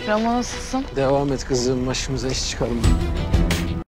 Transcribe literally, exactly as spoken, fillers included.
Ramo nasılsın? Devam et kızım, başımıza iş çıkarma.